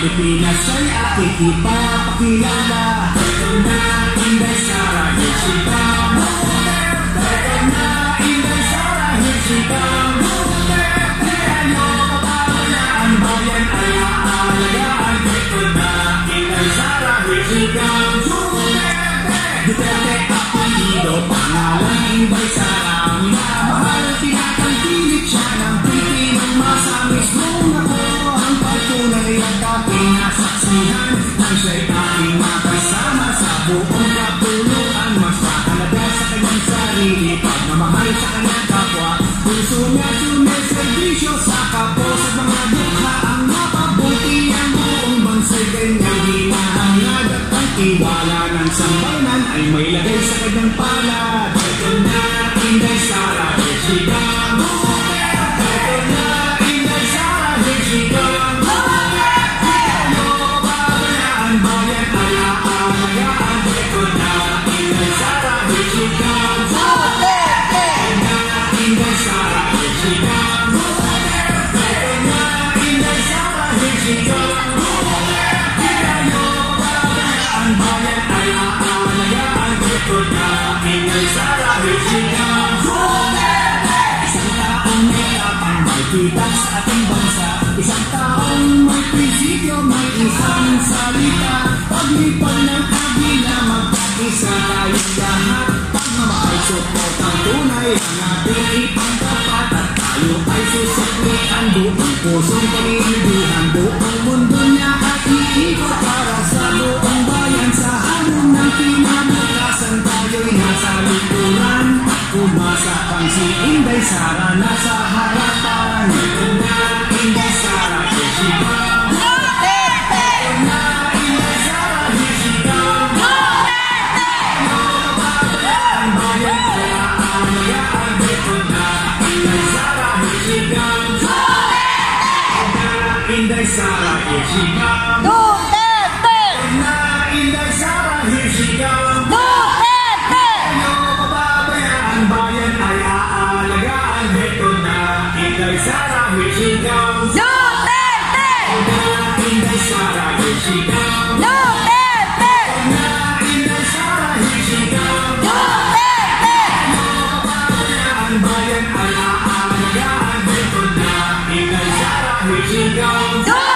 Pilipinas ay aking ipapakilala. Ito na Inday Sara, here she comes. Ito na Inday Sara, here she comes. Ano kababayaan, bayan ay aalagaan. Ito na Inday Sara, here she comes. Duterte apelido, pangalan Inday Sara. Minamahal, tinatangkilik siya ng Pilipinong masamis. Nung ako ang pagtunay at aking nasaksihan, nang siya'y aking makasama sa buong kapuluan. Mas mahalaga sa kanyang sarili, pagmamahal sa kanyang kapwa. Puso niya sumiservisyo sa kapos at mga dukha. Ang mapabuti ang buong bansa'y kanyang hinahangad. At ang tiwala ng sambayanan ay may lagay sa kanyang palad. Ito na Inday Sara, here she comes. Ito na Inday Sara, here she comes. Ano kababayaan, bayan ay aalagaan. Ito na Inday Sara, here she comes. Ito na Inday Sara, here she comes. Ito na Inday Sara, here she comes. Ano kababayaan, bayan ay aalagaan. Ito na Inday Sara, here she comes. Isang taong may tapang, may kita sa ating bansa. Isang taong may prinsipyo, may isang salita. Paglipad ng agila, magkaisa tayong lahat. Pagmamahal, support ang tunay, ang ating ipangkapat. At tayo ay susuklian, buong pusong paninindihan. Buong mundo niya at iikot para sa buong bayan. Sa hanong ng kinabukasan, tayo'y nasa likuran. Umasa pang si Inday Sara nasa harapan. Ito na Inday Sara, here she comes. Ito na Inday Sara, here she comes. Ano kababayaan, bayan ay aalagaan. Ito na Inday Sara, here she comes. Ito na Inday Sara, here she comes. Duterte! Ito na Inday Sara, here she comes. Duterte! Ano kababayaan, bayan ay aalagaan. Ito na Inday Sara, here she comes. Duterte! Ito na Inday Sara, here she comes. Duterte! Ito na Inday Sara, here she comes. Duterte! Ano kababayaan, bayan ay aalagaan. Ito na Inday Sara, here she comes. Duterte!